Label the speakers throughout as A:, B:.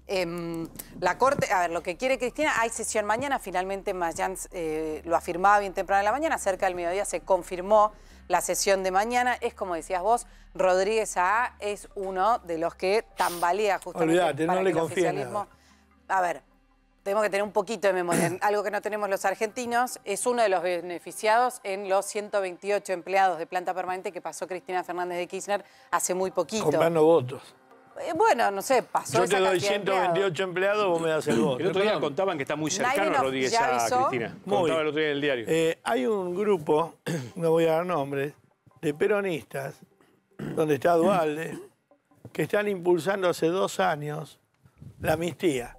A: La Corte, a ver, lo que quiere Cristina, hay sesión mañana, finalmente Mayans lo afirmaba bien temprano en la mañana, cerca del mediodía se confirmó la sesión de mañana. Es como decías vos, Rodríguez A es uno de los que tambalea justamente.
B: Olvídate,
A: para
B: no
A: que
B: le
A: el
B: confía
A: oficialismo... A ver, tenemos que tener un poquito de memoria. Algo que no tenemos los argentinos, es uno de los beneficiados en los 128 empleados de planta permanente que pasó Cristina Fernández de Kirchner hace muy poquito.
B: Comprando votos.
A: Bueno, no sé, pasó
B: Yo te doy 128 empleados, vos me das el voto.
C: El otro día contaban que está muy cercano Rodríguez a Cristina. Contaba el otro día en el diario.
B: Hay un grupo, no voy a dar nombres, de peronistas, donde está Duhalde, que están impulsando hace 2 años la amnistía.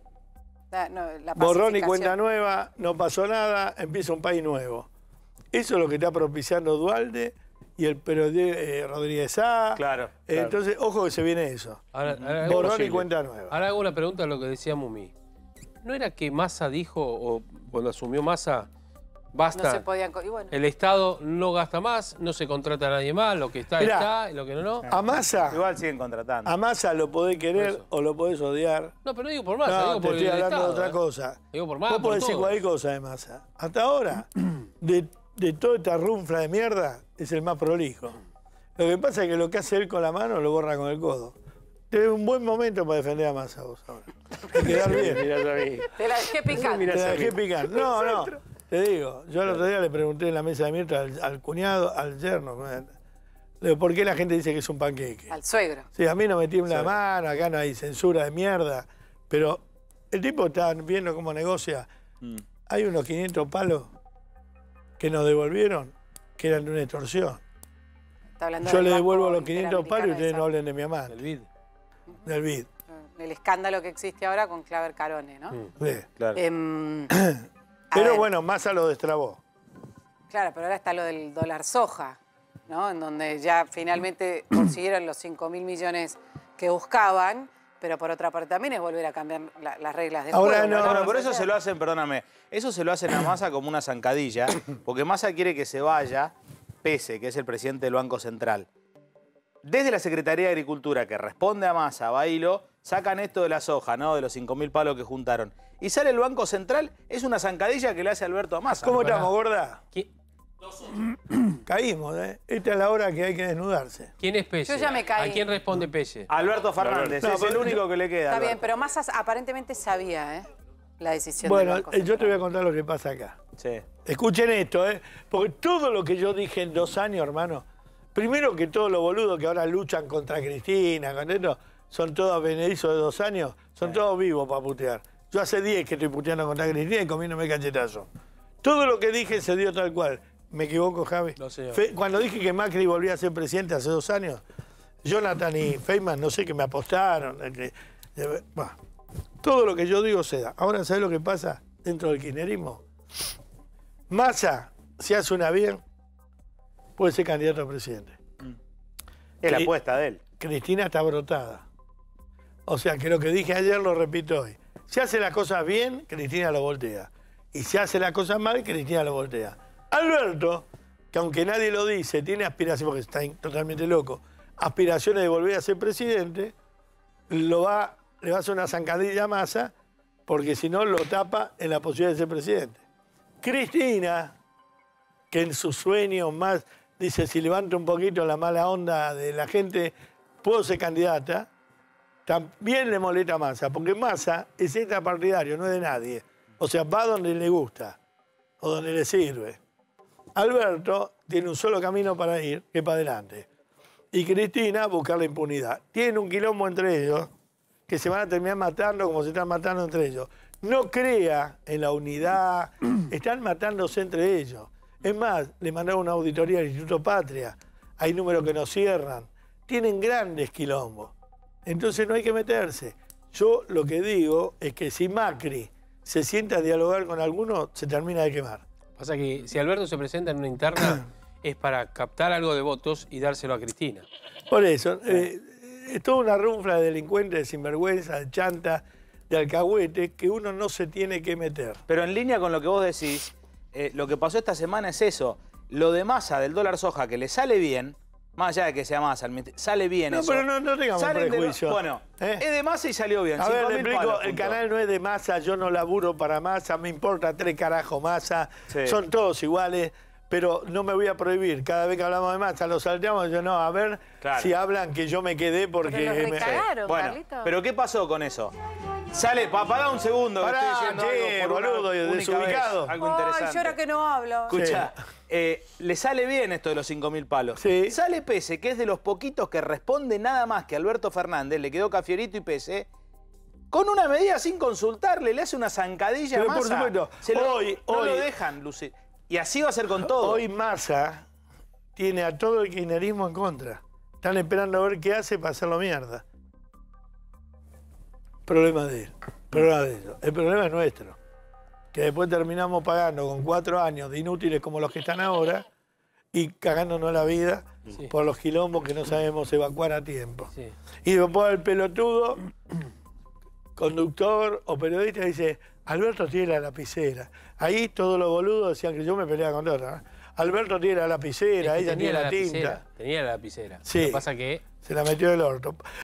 A: La
B: Borrón y cuenta nueva, no pasó nada, empieza un país nuevo. Eso es lo que está propiciando Duhalde y el Rodríguez A.
C: Claro.
B: Entonces, ojo que se viene eso.
D: Ahora,
B: Borrón y cuenta nueva.
D: Ahora hago una pregunta a lo que decía Mumi. ¿No era que Massa dijo, o cuando asumió Massa, basta,
A: no se podían, y bueno,
D: el Estado no gasta más, no se contrata a nadie más, lo que está,
B: Mirá,
D: está, y lo que no?
B: A Massa,
E: igual siguen contratando.
B: a Massa lo podés querer o lo podés odiar.
D: No, pero no digo por Massa,
B: No,
D: digo
B: te
D: por
B: estoy
D: el
B: hablando
D: Estado,
B: de otra cosa.
D: Digo por Massa,
B: Vos podés decir cualquier cosa de Massa. Hasta ahora, de toda esta runfla de mierda, es el más prolijo. Lo que pasa es que lo que hace él con la mano lo borra con el codo. Tenés un buen momento para defender a Massa vos ahora. Hay que quedar bien.
A: te la dejé picar.
B: Te la dejé picar. No, te digo. Yo el otro día le pregunté en la mesa de Mirta al cuñado, al yerno, ¿por qué la gente dice que es un panqueque?
A: Al suegro.
B: Sí, a mí no me tiembla la mano, acá no hay censura de mierda. Pero el tipo está viendo cómo negocia. Hay unos 500 palos que nos devolvieron, que eran de una extorsión. Yo le devuelvo los 500 palos y ustedes no hablen de mi amante.
D: Del BID.
B: Del BID.
A: El escándalo que existe ahora con Claver Carone, ¿no?
B: Sí.
E: Claro.
B: Pero bueno, Massa lo destrabó.
A: Claro, pero ahora está lo del dólar soja, ¿no? En donde ya finalmente consiguieron los 5.000 millones que buscaban, pero por otra parte también es volver a cambiar las reglas de
B: Ahora
A: juego.
B: no,
E: Bueno, por eso se lo hacen, perdóname, eso se lo hacen a Massa como una zancadilla, porque Massa quiere que se vaya Pese, que es el presidente del Banco Central. Desde la Secretaría de Agricultura, que responde a Massa, a Bailo, sacan esto de la soja, ¿no? De los 5.000 palos que juntaron. Y sale el Banco Central, es una zancadilla que le hace Alberto a Massa.
B: ¿Cómo estamos, gorda?
D: ¿Quién,
B: Caímos, ¿eh? Esta es la hora que hay que desnudarse.
D: ¿Quién es Pelle?
A: Yo ya me caí.
D: ¿A quién responde Pelle?
E: Alberto Fernández,
B: No,
E: es el único que le queda.
A: Está bien,
E: Alberto.
A: pero Massa aparentemente sabía, la decisión del
B: Bueno,
A: Banco
B: yo te
A: Central.
B: voy a contar lo que pasa acá.
E: Sí.
B: Escuchen esto, ¿eh? Porque todo lo que yo dije en 2 años, hermano, primero que todos los boludos que ahora luchan contra Cristina, con esto, son todos benedizos de 2 años, son todos vivos para putear. Yo hace 10 que estoy puteando contra Cristina y comiéndome cachetazo. Todo lo que dije se dio tal cual. ¿Me equivoco, Javi?
D: No, señor.
B: Cuando dije que Macri volvía a ser presidente hace 2 años, Jonathan y Feynman, no sé, que me apostaron. Bueno, todo lo que yo digo se da. Ahora, ¿sabés lo que pasa dentro del kirchnerismo? Massa, si hace una bien, puede ser candidato a presidente.
E: Es la apuesta de él.
B: Cristina está brotada. O sea, que lo que dije ayer lo repito hoy. Si hace las cosas bien, Cristina lo voltea. Y si hace las cosas mal, Cristina lo voltea. Alberto, que aunque nadie lo dice, tiene aspiraciones, porque está totalmente loco, aspiraciones de volver a ser presidente, le va a hacer una zancadilla a Massa, porque si no lo tapa en la posibilidad de ser presidente. Cristina, que en sus sueños más dice, si levanta un poquito la mala onda de la gente, puedo ser candidata, también le molesta a Massa, porque Massa es extrapartidario, no es de nadie. O sea, va donde le gusta o donde le sirve. Alberto tiene un solo camino para ir, que es para adelante. Y Cristina, buscar la impunidad. Tienen un quilombo entre ellos, que se van a terminar matando como se están matando entre ellos. No crea en la unidad, están matándose entre ellos. Es más, le mandaron una auditoría al Instituto Patria, hay números que no cierran. Tienen grandes quilombos. Entonces no hay que meterse. Yo lo que digo es que si Macri se sienta a dialogar con alguno, se termina de quemar.
D: Pasa que si Alberto se presenta en una interna es para captar algo de votos y dárselo a Cristina.
B: Por eso, es toda una runfla de delincuentes, de sinvergüenza, de chanta, de alcahuete, que uno no se tiene que meter.
E: Pero en línea con lo que vos decís, lo que pasó esta semana es eso. Lo de Massa del dólar soja, que le sale bien, Más allá de que sea Massa, sale bien eso.
B: No, pero no tengamos prejuicio.
E: Bueno, es de Massa y salió bien.
B: A ver, le explico, el canal no es de Massa, yo no laburo para Massa, me importa 3 carajos Massa, son todos iguales, pero no me voy a prohibir. Cada vez que hablamos de Massa lo salteamos, yo no, a ver si hablan que yo me quedé porque...
A: Pero los recagaron,
E: bueno,
A: Carlito.
E: ¿Pero qué pasó con eso? Sale, pará un segundo.
B: Pará, boludo, desubicado.
E: Algo interesante.
A: Ay, yo ahora que no hablo.
E: Escucha, le sale bien esto de los 5.000 palos.
B: Sí.
E: Sale Pese, que es de los poquitos que responde nada más que Alberto Fernández, le quedó Cafierito y Pese, con una medida sin consultarle, le hace una zancadilla a Massa.
B: Por supuesto,
E: no lo dejan lucir. Y así va a ser con todo.
B: Hoy Massa tiene a todo el kirchnerismo en contra. Están esperando a ver qué hace para hacerlo mierda. Problema de él, problema de ellos. El problema es nuestro. Que después terminamos pagando con 4 años de inútiles como los que están ahora y cagándonos la vida por los quilombos que no sabemos evacuar a tiempo. Sí. Y después el pelotudo, conductor o periodista, dice, Alberto tiene la lapicera. Ahí todos los boludos decían que yo me peleaba con otra. Alberto tiene la lapicera, ella tiene la tinta.
D: Tenía la lapicera.
B: Sí.
D: Lo que pasa que...
B: Se la metió del orto.